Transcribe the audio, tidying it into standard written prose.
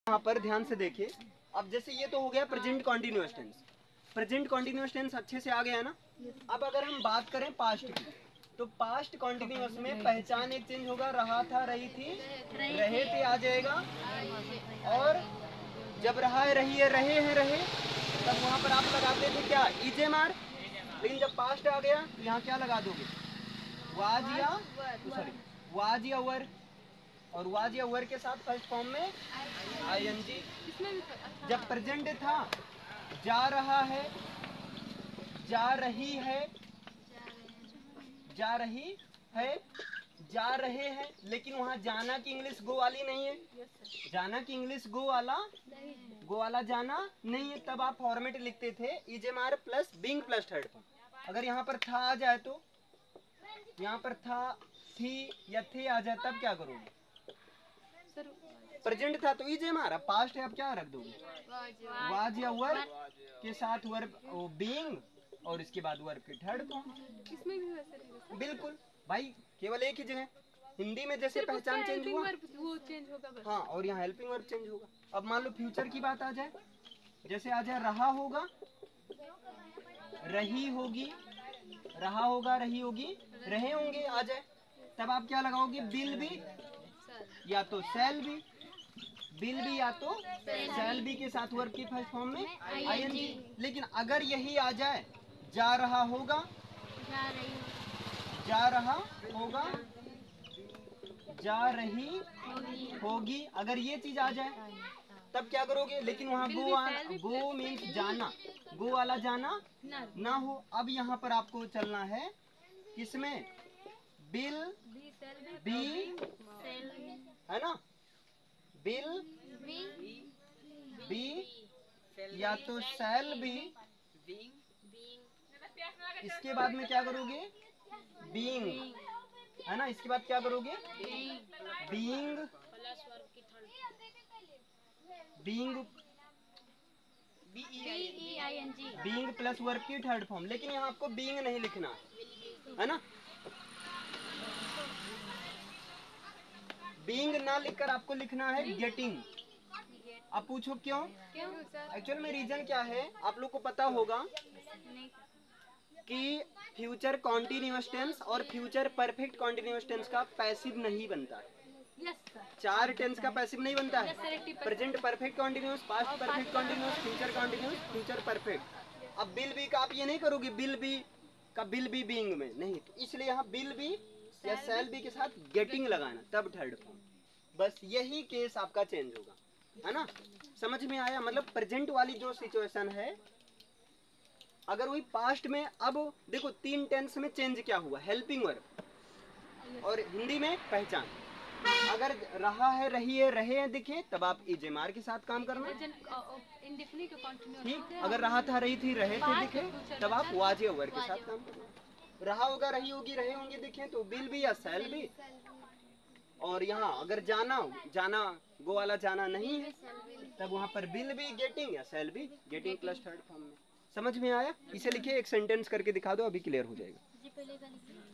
यहाँ पर ध्यान से देखिए। अब जैसे ये तो हो गया present continuous tense. Present continuous tense अच्छे से आ गया ना। अब अगर हम बात करें पास्ट की, तो पास्ट कॉन्टिन्यूअस में पहचान एक चेंज होगा, रहा था रही थी रहे थे आ जाएगा, और जब रहा है रही है रहे हैं रहे, तब वहाँ पर आप लगाते थे क्या, ईजे मार। लेकिन जब पास्ट आ गया तो यहाँ क्या लगा दोगे, वाज या सॉरी वाज या वर, और वाज या वर के साथ फर्स्ट फॉर्म में आईएनजी। जब प्रेजेंट था जा रहा है, जा रही है, जा रही है, जा रहे हैं, लेकिन वहाँ जाना की इंग्लिश गो वाली नहीं है। जाना की इंग्लिश गो वाला जाना नहीं है। तब आप फॉर्मेट लिखते थे is am are plus being plus third form. अगर यहाँ पर था आ जाए तो, यहाँ पर था थी या थे आ जाए, तब क्या करोगे, प्रेजेंट था तो इजे मारा, पास्ट है अब क्या रख दोगे, वाज या वर्ब के साथ वर्ब बीइंग, और इसके बाद वर्ब के थर्ड फॉर्म। इसमें भी वैसे बिल्कुल भाई, केवल एक ही जगह। हिंदी में जैसे पहचान चेंज हुआ वो चेंज होगा बस। हाँ, और यहाँ हेल्पिंग वर्ब चेंज होगा। अब मान लो फ्यूचर की बात आ जाए, जैसे आ जाए रहा होगा, रही होगी, रहा होगा, रही होगी, रहे होंगे आ जाए, तब आप क्या लगाओगे, बिल भी या तो सेल भी, बिल भी या तो सेल बी के साथ वर्ब की फर्स्ट फॉर्म में आईएनजी। लेकिन अगर यही आ जाए, जा रहा होगा, जा रहा होगा, जा रही होगी, अगर ये चीज आ जाए तब क्या करोगे। लेकिन वहाँ गो मीन्स जाना, गो वाला जाना ना हो। अब यहाँ पर आपको चलना है किसमें, बिल बी है ना, बिल बी या तो सेल बी, इसके बाद में क्या करोगे, बीइंग है ना, इसके बाद क्या करोगे, being, being being plus verb की थर्ड फॉर्म। लेकिन यहाँ आपको बीइंग नहीं लिखना है ना, बीइंग ना लिखकर आपको लिखना है गेटिंग। अब पूछो क्यों, एक्चुअल में रीजन क्या है, आप लोग को पता होगा कि फ्यूचर कॉन्टिन्यूअस टेंस और फ्यूचर परफेक्ट कॉन्टिन्यूअस टेंस का पैसिव नहीं बनता है। चार टेंस का पैसिव नहीं बनता है, present perfect continuous, past perfect continuous, future continuous, future perfect. अब बिल बी का आप ये नहीं करोगे, बिल बी का बिल बी बीइंग में नहीं, तो इसलिए यहाँ बिल बी या सेल बी के साथ गेटिंग लगाना, तब थर्ड फॉर्म। बस यही केस आपका चेंज होगा, है ना। समझ में आया, मतलब प्रेजेंट वाली जो सिचुएशन है, अगर वही पास्ट में, अब देखो तीन टेंस में चेंज क्या हुआ, हेल्पिंग वर्ब और हिंदी में पहचान। अगर रहा है रही है रहे हैं दिखे, तब आप इजेमार के साथ काम करना, ठीक। अगर रहा था रही थी रहे थे दिखे, तब आप वाजे वर्ब के साथ काम करना। रहा होगा रही होगी रहे होंगे दिखे, तो बिल भी या सेल भी। और यहाँ अगर जाना गो वाला जाना नहीं है, तब वहाँ पर बिल भी गेटिंग या सेल भी गेटिंग प्लस थर्ड फॉर्म में। समझ में आया, इसे लिखिए, एक सेंटेंस करके दिखा दो, अभी क्लियर हो जाएगा।